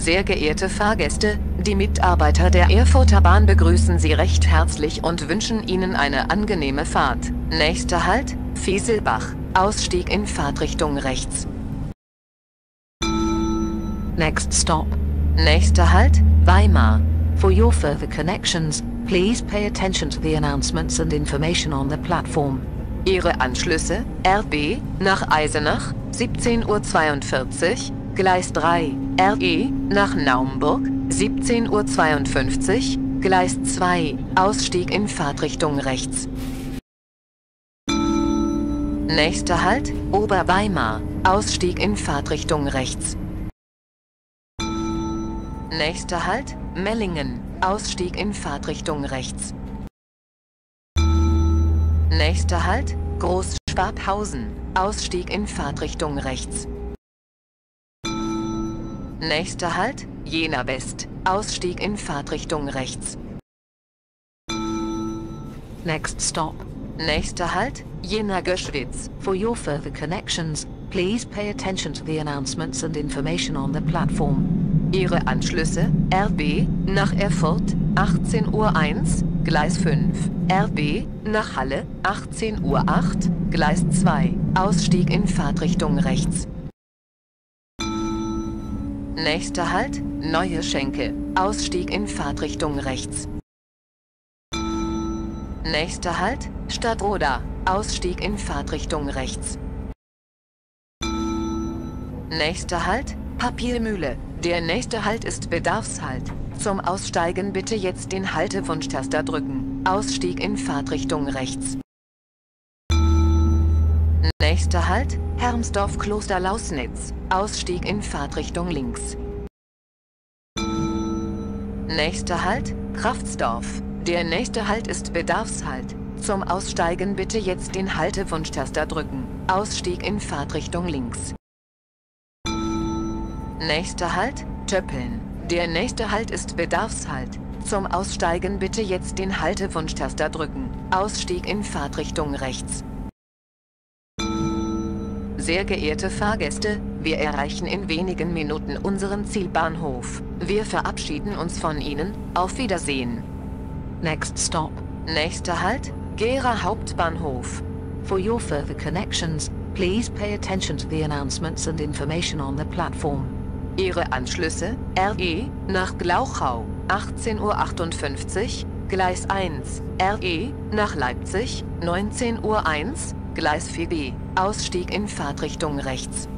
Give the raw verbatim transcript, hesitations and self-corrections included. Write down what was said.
Sehr geehrte Fahrgäste, die Mitarbeiter der Erfurter Bahn begrüßen Sie recht herzlich und wünschen Ihnen eine angenehme Fahrt. Nächster Halt, Fieselbach, Ausstieg in Fahrtrichtung rechts. Next stop. Nächster Halt, Weimar. For your further connections, please pay attention to the announcements and information on the platform. Ihre Anschlüsse, R B, nach Eisenach, siebzehn Uhr zweiundvierzig, Gleis drei, R E, nach Naumburg, siebzehn Uhr zweiundfünfzig, Gleis zwei, Ausstieg in Fahrtrichtung rechts. Nächster Halt, Oberweimar, Ausstieg in Fahrtrichtung rechts. Nächster Halt, Mellingen, Ausstieg in Fahrtrichtung rechts. Nächster Halt, Großschwabhausen, Ausstieg in Fahrtrichtung rechts. Nächster Halt, Jena West, Ausstieg in Fahrtrichtung rechts. Next stop. Nächster Halt, Jena Göschwitz. For your further connections, please pay attention to the announcements and information on the platform. Ihre Anschlüsse, R B, nach Erfurt, achtzehn Uhr eins, Gleis fünf, R B, nach Halle, achtzehn Uhr acht, Gleis zwei, Ausstieg in Fahrtrichtung rechts. Nächster Halt, Neue Schenke, Ausstieg in Fahrtrichtung rechts. Nächster Halt, Stadtroda, Ausstieg in Fahrtrichtung rechts. Nächster Halt, Papiermühle. Der nächste Halt ist Bedarfshalt. Zum Aussteigen bitte jetzt den Haltewunschtaster drücken. Ausstieg in Fahrtrichtung rechts. Nächster Halt, Hermsdorf Kloster Lausnitz. Ausstieg in Fahrtrichtung links. Nächster Halt, Kraftsdorf. Der nächste Halt ist Bedarfshalt. Zum Aussteigen bitte jetzt den Haltewunschtaster drücken. Ausstieg in Fahrtrichtung links. Nächster Halt, Töppeln. Der nächste Halt ist Bedarfshalt. Zum Aussteigen bitte jetzt den Haltewunschtaster drücken. Ausstieg in Fahrtrichtung rechts. Sehr geehrte Fahrgäste, wir erreichen in wenigen Minuten unseren Zielbahnhof. Wir verabschieden uns von Ihnen. Auf Wiedersehen. Next stop. Nächster Halt, Gera Hauptbahnhof. For your further connections, please pay attention to the announcements and information on the platform. Ihre Anschlüsse, R E, nach Glauchau, achtzehn Uhr achtundfünfzig, Gleis eins, R E, nach Leipzig, neunzehn Uhr eins, Gleis vier B, Ausstieg in Fahrtrichtung rechts.